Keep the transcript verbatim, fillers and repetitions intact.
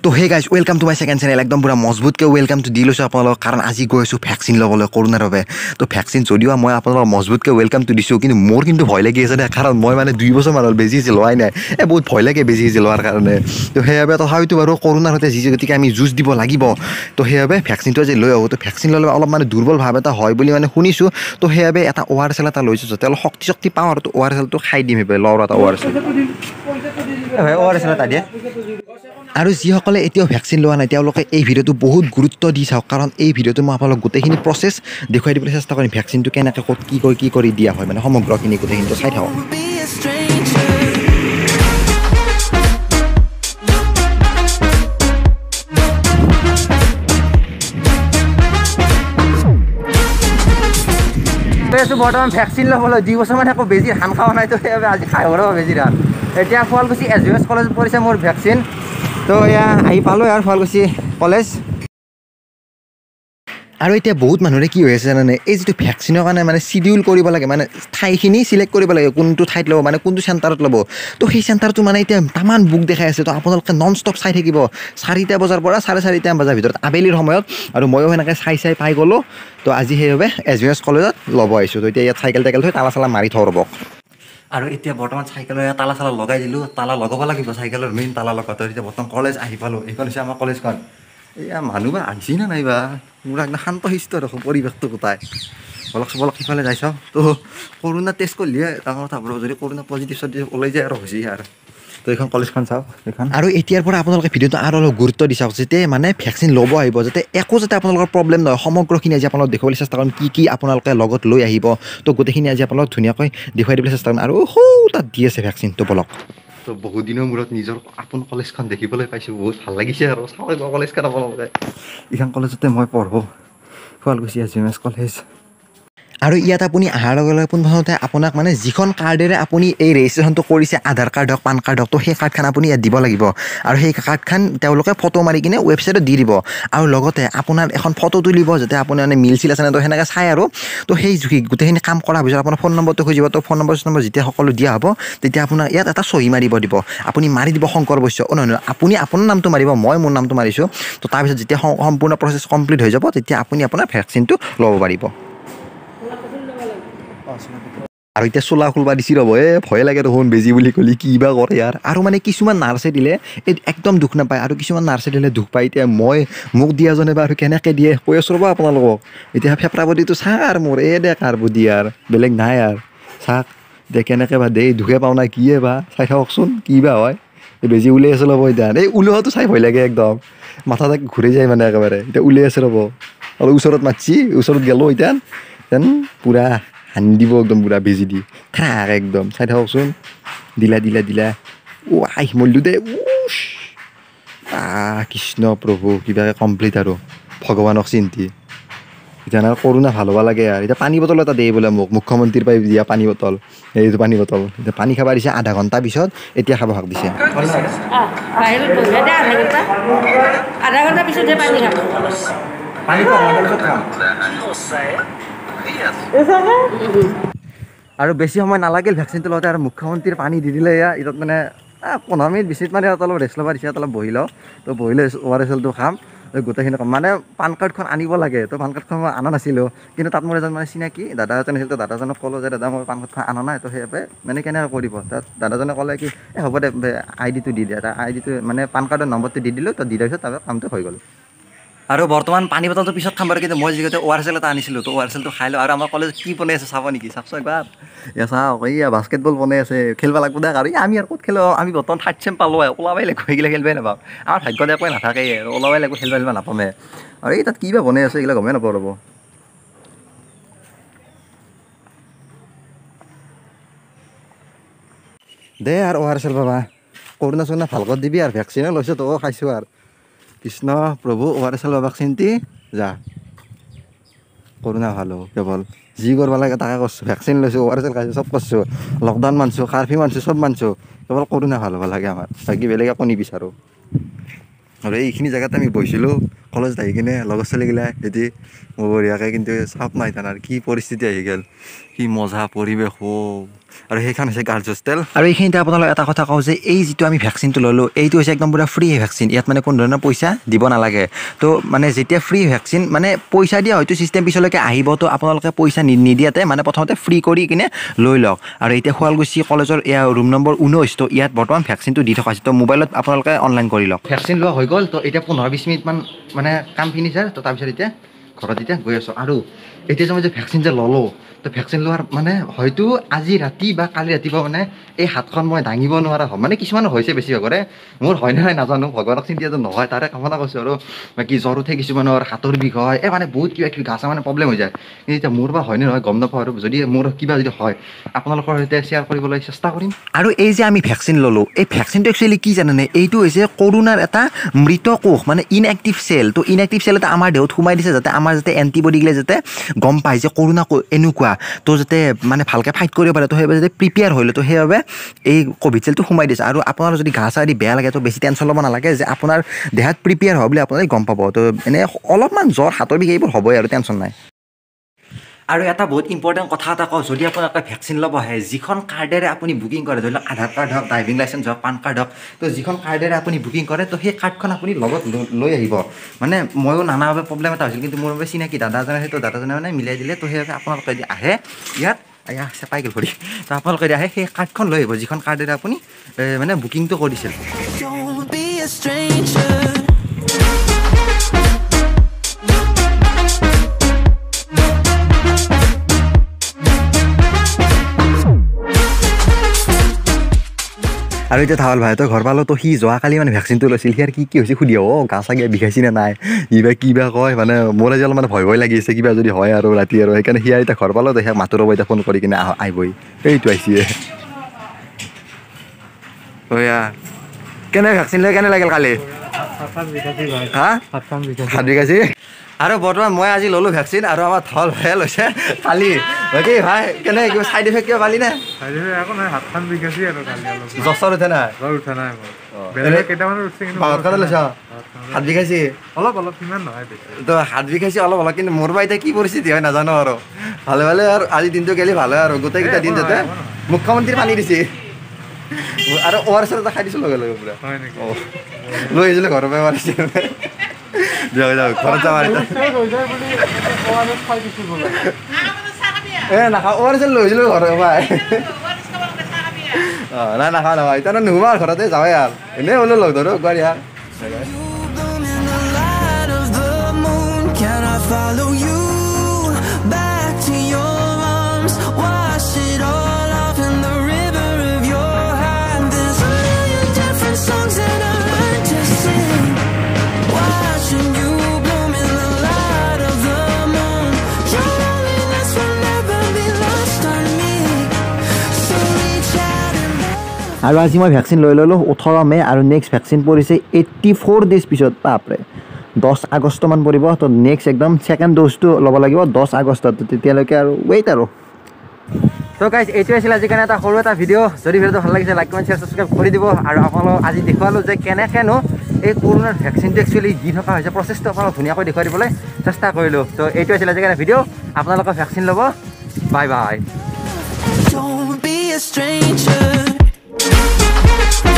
তো hey guys welcome to my second channel একদম পুরা মজবুতকৈ ওয়েলকাম টু দি লৈছোঁ আপোনালোকক কাৰণ আজি গৈ আছোঁ ভেকচিন ল'বলৈ কৰোণাৰ বাবে তো ভেকচিন যদিও মই আপোনালোকক মজবুতকৈ ওয়েলকাম টু দিছোঁ কিন্তু মোৰ কিন্তু ভয় লাগি আছে দে কাৰণ মই মানে দুই বছৰমান হ'ল বেজি চেজি লোৱাই নাই এই বহুত ভয় লাগে বেজি চেজি লোৱাৰ কাৰণে তো সেইবাবে তথাপিতো বাৰু কৰোণাৰ সৈতে যি গতিকে আমি যুঁজ দিব লাগিব তো সেইবাবে ভেকচিনটো আজি লৈ আহোঁ তো ভেকচিন ল'লে অলপ মানে দুৰ্বল ভাৱ এটা হয় বুলি মানে শুনিছোঁ তো সেইবাবে এটা অ' আৰ এছ এল এটা লৈছোঁ যাতে অলপ শক্তি শক্তি পাওঁ আৰু অ' আৰ এছ এলটো খাই দিম সেইবাবে লওঁ এটা O' R S L O' R S L এটা দিয়ে আৰু যিসকলে এতিয়াও ভেকচিন লোৱা নাই তেওঁলোকে এই ভিডিঅ'টো বহুত গুৰুত্ব দি চাওক কাৰণ এই ভিডিঅ'টো মই আপোনালোকক গোটেইখিনি প্ৰচেছ দেখুৱাই দিবলৈ চেষ্টা কৰিম ভেকচিনটো কেনেকৈ ক'ত কি কৰি কি কৰি দিয়া হয় মানে সমগ্ৰখিনি গোটেইখিনিটো চাই থাকক বৰ্তমান ভেকচিন ল'বলৈ দুই বছৰমান একো বেজি ধান খোৱা নাই তো সেইবাবে আজি খাই ভৰাব বেজি ধান এতিয়া শুৱালকুছি এছ বি এছ কলেজত পৰিছে মোৰ ভেকচিন তো এয়া আহি পালোঁ আৰু শুৱালকুছি কলেজ আৰু এতিয়া বহুত মানুহৰে কি হৈ আছে জানানে এই যিটো ভেকচিনৰ কাৰণে মানে চিডিউল কৰিব লাগে মানে ঠাইখিনি চিলেক্ট কৰিব লাগে কোনটো ঠাইত ল'ব মানে কোনটো চেণ্টাৰত ল'ব তো সেই চেণ্টাৰটো মানে এতিয়া তামান বুক দেখাই আছে তো আপোনালোকে নন ষ্টপ চাই থাকিব চাৰিটা বজাৰ পৰা চাৰে চাৰিটা বজাৰ ভিতৰত আবেলিৰ সময়ত আৰু ময়ো সেনেকৈ চাই চাই পাই গ'লোঁ তো আজি সেইবাবে এছ বি এছ কলেজত ল'ব আহিছোঁ তো এতিয়া ইয়াত চাইকেল টাইকেল থৈ তালা চালা মাৰি থওঁ ৰ'ব আৰু এতিয়া বৰ্তমান চাইকেলৰ তালা চালা লগাই দিলোঁ তালা লগাব লাগিব চাইকেলৰ মেইন তালা লগাটো এতিয়া বৰ্তমান কলেজ আহি পালোঁ এইখন হৈছে আমাৰ কলেজখন এয়া মানুহ বা আহিছি না নাইবা মোৰ একদম শান্ত শিষ্ট দেখোঁ পৰিৱেশটো গোটাই বলক বলক সিফালে যাই চাওঁ তো কৰোণা টেষ্ট কৰিলে ডাঙৰ কথা হ'ব যদি কৰোণা পজিটিভ চজিটিভ ওলাই যায় আৰু হৈছে আৰু তো এইখন কলেজখন চাওঁ এইখন আৰু এতিয়াৰ পৰা আপোনালোকে ভিডিঅ'টো আৰু অলপ গুৰুত্ব দি চাওক যাতে মানে ভেকচিন ল'ব আহিব যাতে একো যাতে আপোনালোকৰ প্ৰব্লেম নহয় সমগ্ৰখিনি আজি আপোনালোক দেখুৱাবলৈ চেষ্টা কৰিম কি কি আপোনালোকে লগত লৈ আহিব তো গোটেইখিনি আজি আপোনালোক ধুনীয়াকৈ দেখুৱাই দিবলৈ চেষ্টা কৰিম আৰু সৌ তাত দি আছে ভেকচিনটো বলক তো বহুত দিনৰ মূৰত নিজৰ আপোন কলেজখন দেখিবলৈ পাইছোঁ বহুত ভাল লাগিছে আৰু চাব কলেজখন আপোনালোকে এইখন কলেজতে মই পঢ়োঁ Suwalkuchi S M S college আৰু ইয়াত আপুনি অহাৰ লগে লগে পোনপ্ৰথমতে আপোনাক মানে যিখন কাৰ্ডেৰে আপুনি এই ৰেজিষ্ট্ৰেশ্যনটো কৰিছে আধাৰ কাৰ্ড হওক পান কাৰ্ড হওক তো সেই কাৰ্ডখন আপুনি ইয়াত দিব লাগিব আৰু সেই কাৰ্ডখন তেওঁলোকে ফটো মাৰি কিনে ৱেবছাইটত দি দিব আৰু লগতে আপোনাৰ এখন ফটো তুলিব যাতে আপুনি মানে মিল চিল আছে নে তো সেনেকৈ চাই আৰু তো সেই গোটেইখিনি কাম কৰাৰ পিছত আপোনাৰ ফোন নম্বৰটো খুজিব তো ফোন নম্বৰ নম্বৰ যেতিয়া সকলো দিয়া হ'ব তেতিয়া আপোনাৰ ইয়াত এটা চহী মাৰিব দিব আপুনি মাৰি দিব শংকৰ বৈশ্য অ' নহয় নহয় আপুনি আপোনাৰ নামটো মাৰিব মই মোৰ নামটো মাৰিছোঁ তো তাৰপিছত যেতিয়া সম্পূৰ্ণ প্ৰচেছ কমপ্লিট হৈ যাব তেতিয়া আপুনি আপোনাৰ ভেকচিনটো ল'ব পাৰিব আৰু এতিয়া চোলা খুলবা দিছি ৰ'ব এ ভয় লাগে দেখোন বেজি বুলি ক'লি কি বা কৰে ইয়াৰ আৰু মানে কিছুমান নাৰ্ছে দিলে এই একদম দুখ নাপায় আৰু কিছুমান নাৰ্ছে দিলে দুখ পায় এতিয়া মই মোক দিয়াজনে বা আৰু কেনেকৈ দিয়ে কৈ আছোঁ ৰ'ব আপোনালোকক এতিয়া ফেপৰা বডিটো চাক আৰু মোৰ এই দে কাৰ বডি আৰু বেলেগ নাই আৰু চাক দে কেনেকৈ বা দে দুখে পাওঁ নাই কিয়ে বা চাই থাককচোন কি বা হয় এই বেজি উলিয়াই আছে ৰ'ব এতিয়া এই ওলোৱাটো চাই ভয় লাগে একদম মাথা তাক ঘূৰি যায় মানে একেবাৰে এতিয়া উলিয়াই আছে ৰ'ব অলপ ওচৰত মাতছি ওচৰত গেলোঁ এতিয়া যেন পূৰা হানি দিব একদম পুৰা বেজি দি খাক একদম চাই থাককচোন দিলা দিলা দিলা অ' আই মৰিলোঁ দে উচ আহ কৃষ্ণ প্ৰভু কিবাকৈ কমপ্লিট আৰু ভগৱানক চিন্তি এতিয়া নহয় কৰোণা ভাল হ'ব লাগে আৰু এতিয়া পানী বটল এটা দিয়ে বোলে মোক মুখ্যমন্ত্ৰীৰ পৰা দিয়া পানী বটল এইটো পানী বটল এতিয়া পানী খাব দিছে আধা ঘণ্টা পিছত এতিয়া খাব হাক দিছে আধা ঘণ্টা পিছত পানী খাব আৰু বেছি সময় নালাগিল ভেকচিনটো লওঁতে আৰু মুখ্যমন্ত্ৰীৰ পানী দি দিলে এয়া ইয়াত মানে পোন্ধৰ মিনিট বিছ মিনিট মানে অলপ ৰেষ্ট ল'ব দিছে অলপ বহি লওঁ তো বহি লৈ অ' আৰ এছ এলটো খাম গোটেইখিনি কাম মানে পান কাৰ্ডখন আনিব লাগে তো পান কাৰ্ডখন মই অনা নাছিলোঁ কিন্তু তাত মোৰ এজন মানে চিনাকি দাদা এজন আছিল তো দাদাজনক ক'লোঁ যে দাদা মই পান কাৰ্ডখন অনা নাই তো সেইবাবে মানে কেনেকৈ কৰিব তাত দাদাজনে ক'লে কি এই হ'ব দে আই ডিটো দি দিয়া তাৰ আই ডিটো মানে পান কাৰ্ডৰ নম্বৰটো দি দিলোঁ তো দি দিয়াৰ পিছত তাৰপিছত কামটো হৈ গ'ল আৰু বৰ্তমান পানী বটলটো পিছত খাম বাৰু কিন্তু মই যিহেতু অ' আৰ এছ এল এটা আনিছিলোঁ তো অ' আৰ এছ এলটো খাই লওঁ আৰু আমাৰ কলেজত কি বনাই আছে চাব নেকি চাওকচোন একবাৰ এয়া চাওক এইয়া বাস্কেটবল বনাই আছে খেলিব লাগিব দে আৰু আমি আৰু ক'ত খেলোঁ আমি বৰ্তমান থাৰ্ড চেম পালোঁ ওলাবই লাগিব এইগিলা খেলিবই নাপাওঁ আমাৰ ভাগ্যত একোৱে নাথাকেই ওলাবই লাগিব খেলিব খেলিব নাপামে আৰু এই তাত কি বা বনাই আছে এইগিলা গমেই নাপাওঁ ৰ'ব দে আৰু অ' আৰ এছ এল পাবা কৰোণা চৰোণা ভাল কৰি দিবি আৰু ভেকচিনো লৈছোঁ তো খাইছোঁ আৰু কৃষ্ণ প্ৰভু অ' আৰ এছ এল ভেকচিনটি যা কৰোণা ভাল হ'ব কেৱল যি কৰিব লাগে তাকে কৰিছোঁ ভেকচিন লৈছোঁ অ' আৰ এছ এল খাইছোঁ চব কৰিছোঁ লকডাউন মানছোঁ কাৰফিউ মানছোঁ চব মানছোঁ কেৱল কৰোণা ভাল হ'ব লাগে আমাৰ বাকী বেলেগ একো নিবিচাৰোঁ আৰু এইখিনি জেগাত আমি বহিছিলোঁ কলেজত আহি কিনে লগৰ ছোৱালীগিলা যদি বঢ়িয়াকৈ কিন্তু চাওক নাই তাৰ কি পৰিস্থিতি আহি গ'ল কি মজা পৰিৱেশ অ' আৰু সেইখন হৈছে গাৰ্লছ হোষ্টেল আৰু এইখিনিতে আপোনালোক এটা কথা কওঁ যে এই যিটো আমি ভেকচিনটো ল'লোঁ এইটো হৈছে একদম পুৰা ফ্ৰী ভেকচিন ইয়াত মানে কোনো ধৰণৰ পইচা দিব নালাগে তো মানে যেতিয়া ফ্ৰী ভেকচিন মানে পইচা দিয়া হয়তো চিষ্টেম পিছলৈকে আহিব তো আপোনালোকে পইচা নিদিয়াতে মানে প্ৰথমতে ফ্ৰী কৰি কিনে লৈ লওক আৰু এতিয়া শুৱালকুছি কলেজৰ এয়া ৰুম নম্বৰ ঊনৈছ তো ইয়াত বৰ্তমান ভেকচিনটো দি থকা হৈছে তো মোবাইলত আপোনালোকে অনলাইন কৰি লওক ভেকচিন লোৱা হৈ গ'ল তো এতিয়া পোন্ধৰ বিছ মিনিটমান মানে কাম ফিনিছ তো তাৰপিছত এতিয়া ঘৰত এতিয়া গৈ আছোঁ আৰু এতিয়া যে মই যে ভেকচিন যে ল'লোঁ তো ভেকচিন লোৱাৰ মানে হয়তো আজি ৰাতি বা কালি ৰাতিপুৱা মানে এই হাতখন মই দাঙিব নোৱাৰা হ'ম মানে কিছুমানৰ হৈছে বেছিভাগৰে মোৰ হয় নে নাই নাজানো ভগৱানক চিন্তাটো নহয় তাৰে কামনা কৰিছোঁ আৰু বাকী জ্বৰ উঠে কিছুমানৰ হাতৰ বিষ হয় এই মানে বহুত কিবা কিবি গা চা মানে প্ৰব্লেম হৈ যায় কিন্তু এতিয়া মোৰ বা হয়নে নহয় গম নাপাওঁ আৰু যদি মোৰ কিবা যদি হয় আপোনালোকৰ সৈতে শ্বেয়াৰ কৰিবলৈ চেষ্টা কৰিম আৰু এই যে আমি ভেকচিন ল'লোঁ এই ভেকচিনটো একচুৱেলি কি জানেনে এইটো হৈছে কৰোণাৰ এটা মৃত কোষ মানে ইনএক্টিভ চেল তো ইনএক্টিভ চেল এটা আমাৰ দেহত সোমাই দিছে যাতে আমাৰ যাতে এণ্টিবডিগিলে যাতে গম পায় যে কৰোণা এনেকুৱা তো যাতে মানে ভালকৈ ফাইট কৰিব পাৰে তো সেইবাবে যাতে প্ৰিপেয়াৰ হ'লে তো সেইবাবে এই ক'ভিড চেলটো সোমাই দিছে আৰু আপোনাৰ যদি গা চা দি বেয়া লাগে তো বেছি টেনশ্যন ল'ব নালাগে যে আপোনাৰ দেহাত প্ৰিপেয়াৰ হোৱা বুলি আপোনালোকে গম পাব তো এনে অলপমান জ্বৰ হাতৰ বিষ এইবোৰ হ'বই আৰু টেনশ্যন নাই আৰু এটা বহুত ইম্পৰ্টেণ্ট কথা এটা কওঁ যদি আপোনালোকে ভেকচিন ল'ব আহে যিখন কাৰ্ডেৰে আপুনি বুকিং কৰে ধৰি লওক আধাৰ কাৰ্ড হওক ড্ৰাইভিং লাইচেঞ্চ হওক পান কাৰ্ড হওক তো যিখন কাৰ্ডেৰে আপুনি বুকিং কৰে তো সেই কাৰ্ডখন আপুনি লগত লৈ আহিব মানে ময়ো নানাভাৱে প্ৰব্লেম এটা হৈছিল কিন্তু মোৰ বাবে চিনাকি দাদা এজনে সেইটো দাদাজনে মানে মিলাই দিলে তো সেইবাবে আপোনালোকে যদি আহে ইয়াত এয়া চেপাই গ'ল ভৰি তো আপোনালোকে যদি আহে সেই কাৰ্ডখন লৈ আহিব যিখন কাৰ্ডেৰে আপুনি মানে বুকিংটো কৰিছিল আৰু এতিয়া ধাৱল ভাইহঁতৰ ঘৰ পালোঁ তো সি যোৱাকালি মানে ভেকচিনটো লৈছিল সি আৰু কি কি হৈছে সুধি অ' গা চাগে বিষাইছি নে নাই কিবা কিবা কয় মানে মোৰ আজি অলপ মানে ভয় ভয় লাগি আছে কিবা যদি হয় আৰু ৰাতি আৰু সেইকাৰণে সি এতিয়া ঘৰ পালোঁ তো সিয়াক মাতো ৰ'ব এতিয়া ফোন কৰি কিনে আহ আহিবই এইটো আহিছে অয়া কেনে ভেকচিন লৈ কেনে লাগিল কালি হা হাত বিষাইছি আৰু বৰ্তমান মই আজি ল'লোঁ ভেকচিন আৰু আমাৰ ধাৱল ভাইয়ে লৈছে কালি বাকী ভাই কেনে কিবা ছাইড ইফেক্ট কিবা পালি নে জ্বৰ উঠে নাই হাত বিষাইছি অলপ অলপ সিমান নহয় তো হাত বিষাইছি অলপ অলপ কিন্তু মোৰ বা এতিয়া কি পৰিস্থিতি হয় নাজানো আৰু ভালে ভালে আৰু আজি দিনটো গেলি ভালে আৰু গোটেইকেইটা দিন যাতে মুখ্যমন্ত্ৰী পানী দিছে আৰু অ' আৰ এছ এটা খাই দিছোঁ লগে লগে পুৰা লৈ আহিছিলোঁ ঘৰৰ পৰা মাৰিছে যাওক যাওক ঘৰত যাম আৰু এ নাখাওঁ অ' আৰ এছ লৈ আহিছিলোঁ ঘৰৰ পৰা অঁ নাই নাখাওঁ নাখাওঁ এতিয়া নোসোমা আৰু ঘৰতে যাওঁৱে আৰু এনেই হ'লেও লগ ধৰো একবাৰ ইয়াৰ আৰু আজি মই ভেকচিন লৈ ল'লোঁ ওঠৰ মে' আৰু নেক্সট ভেকচিন পৰিছে এইট্টি ফ'ৰ ডেইজ পিছত বাপৰে দহ আগষ্টমান পৰিব তো নেক্সট একদম ছেকেণ্ড ড'জটো ল'ব লাগিব দহ আগষ্টত তেতিয়ালৈকে আৰু ৱেইট আৰু তো গাইজ এইটোৱে আছিল আজি কাৰণে এটা সৰু এটা ভিডিঅ' যদি ভিডিঅ'টো ভাল লাগিছে লাইক কমেণ্ট শ্বেয়াৰ ছাবস্ক্ৰাইব কৰি দিব আৰু আপোনালোকক আজি দেখুৱালোঁ যে কেনেকৈনো এই কৰোণাৰ ভেকচিনটো একচুৱেলি দি থকা হৈছে প্ৰচেছটো আপোনালোক ধুনীয়াকৈ দেখুৱাই দিবলৈ চেষ্টা কৰিলোঁ তো এইটো আছিল আজি কাৰণে ভিডিঅ' আপোনালোকে ভেকচিন ল'ব বাই বাই